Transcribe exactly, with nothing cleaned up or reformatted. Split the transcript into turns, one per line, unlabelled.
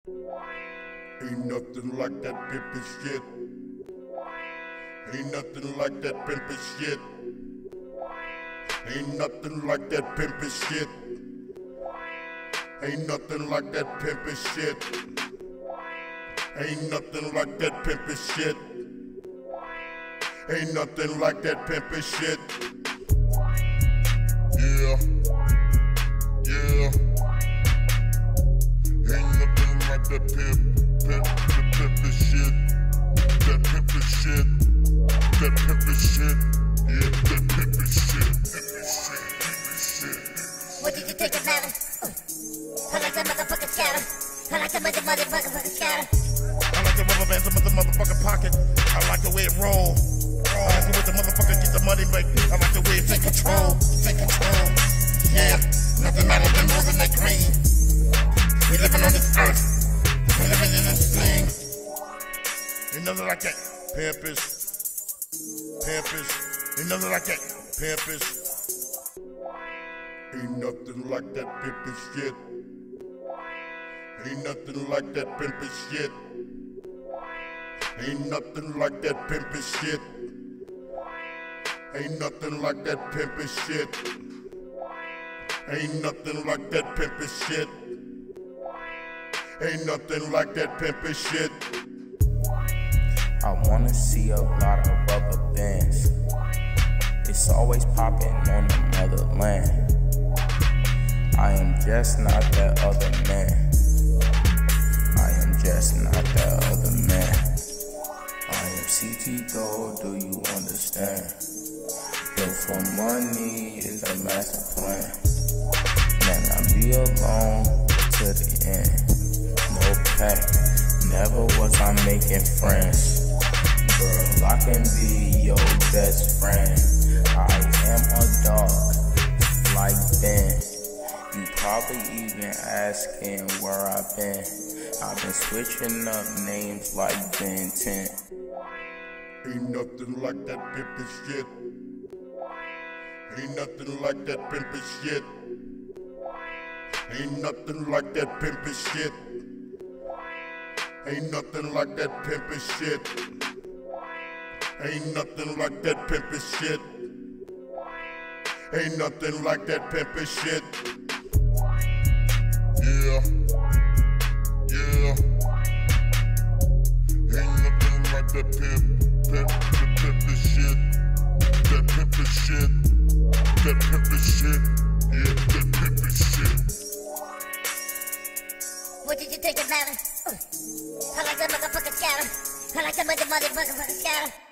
Ain't nothing like that pimpin' shit. Ain't nothing like that pimpin' shit. Ain't nothing like that pimpin' shit. Ain't nothing like that pimpin' shit. Ain't nothing like that pimpin' shit. Ain't nothing like that pimpin' shit. Yeah, yeah. Ain't nothing like that pimp, pimp, pimp, pimpin' shit. That pimpin' shit. That pimpin' shit. Yeah, that pimpin' shit. Pimpin' shit, pimpin' shit.
What did you think about it? Uh, I like that motherfucking scatter. I like the mother, mother, motherfucking scatter.
I like the rubber bands in the motherfucking pocket. I like the way it roll. I like the way the motherfucker get the money back. I like the way it take control, take control. Yeah, nothing matter than more than that green. We living on this earth. We living in this thing. Ain't nothing like that. Pimpish, pimpish. Ain't nothing like that. Pimpish. Ain't nothing like that pimpish shit. Ain't nothing like that pimpish shit. Ain't nothing like that pimpin' shit. Ain't nothing like that pimpin' shit. Ain't nothing like that pimpin' shit. Ain't nothing like that pimpin' shit.
I wanna see a lot of rubber bands. It's always popping on the motherland. I am just not that other man. I am just not that other man. I am C T though, do you understand? Built for money is the master plan. Man, I be alone to the end. No pack, never was I making friends. Girl, I can be your best friend. I am a dog, like Ben. You probably even asking where I've been. I've been switching up names like Ben ten.
Ain't nothing like that pimpin' shit. Ain't nothing like that pimpin' shit. Ain't nothing like that pimpin' shit. Ain't nothing like that pimpin' shit. Ain't nothing like that pimpin' shit. Ain't nothing like that pimpin' shit. Yeah, yeah. Ain't nothing like that pimp, pimp, the pimpin' shit. That pimpin' shit. That pimpin' shit. Yeah, that pimpin' shit.
What did you think about it? Uh, I like that motherfucking scatter. I like the mother, mother, motherfucking scatter.